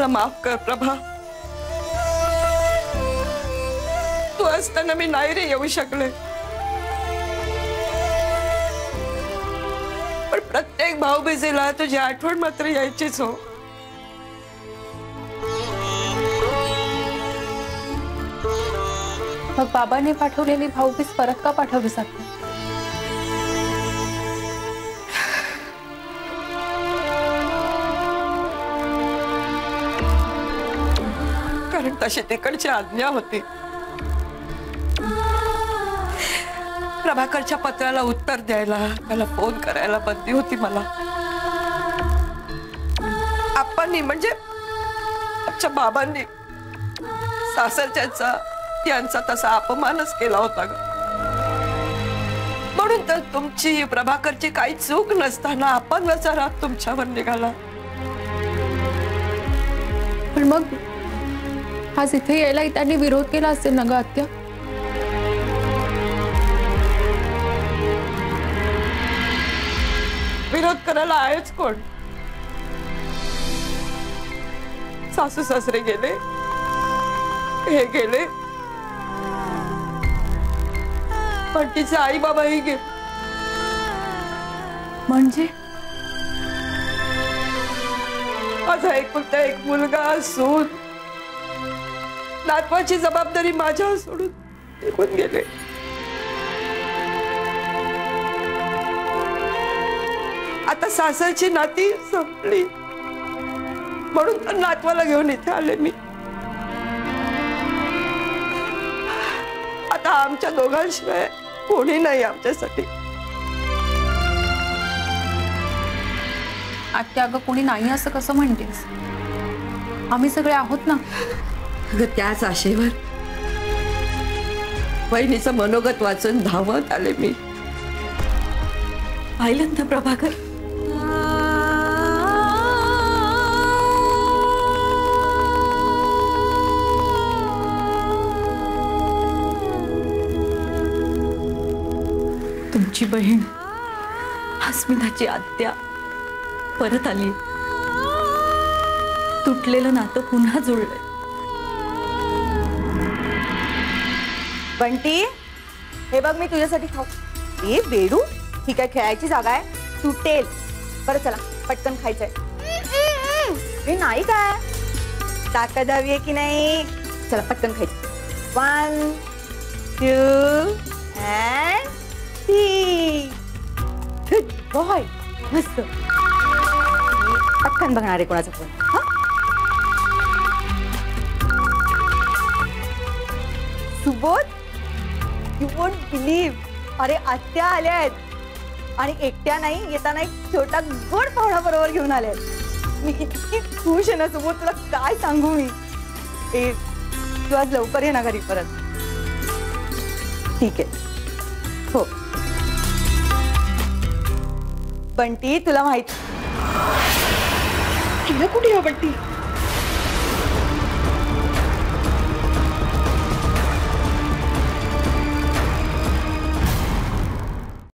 मला माफ कर प्रभा. तू असताना मी नाही रे येऊ शकले. पण प्रत्येक भाऊबीजेला तुझी आठवण मात्र यायचीच हो. मग बाबांनी पाठवलेली भाऊबीज परत का पाठवलीस आता? कारण तशी तिकडची आज्ञा होती. प्रभाकरच्या पत्राला उत्तर द्यायला, त्याला फोन करायला बंदी होती मला. आप्पांनी म्हणजे आमच्या बाबांनी सासरच्याचा यांचा तसा अपमानच केला होता ग. म्हणून तर तुमची प्रभाकरची काही चूक नसताना अपमानाचा राग तुमच्यावर निघाला. पण मग आज इथे यायला त्यांनी विरोध केला असेल ना ग आत्या? विरोध करायला आहेच कोण? सासू सासरे गेले, हे गेले, पण तिचे आई बाबाही गेले. म्हणजे माझा एकुलता एक मुलगा असून नातवाची जबाबदारी माझ्यावर सोडून निघून गेले. आता सासरची नाती संपली म्हणून तर नातवाला घेऊन इथे आले मी. आता आमच्या दोघांशिवाय कोणी नाही आमच्यासाठी. आत्या अगं कोणी नाही असं कसं म्हणतेस? आम्ही सगळे आहोत ना. अगं त्याच आशेवर वहिनीचं मनोगत वाचून धावत आले मी. पाहिलं ना प्रभाकर, तुमची बहीण अस्मिताची आत्या परत आली. तुटलेलं नातं पुन्हा जुळलंय. बंटी, हे बघ मी तुझ्यासाठी खाऊ. ए बेडू, ही काय खेळायची जागा आहे? तुटेल. बरं चला पटकन खायचंय. हे नाही काय ताकद हवी आहे की नाही? चला पटकन खायचं. 1 2 and 3. Good boy. मस्त. पटकन बघणार आहे कोणाचा फोन. हा सुबोध, यू वोंट बिलीव्ह, अरे आत्या आल्या आहेत आणि एकट्या नाही, येताना एक छोटा गोड पाहुणा बरोबर घेऊन आले. मी इतकी खुश आहे ना सुबोध, तुला काय सांगू मी. तू आज लवकर ये ना घरी परत. ठीक आहे. हो बंटी, तुला माहिती कुठे हो बंटी?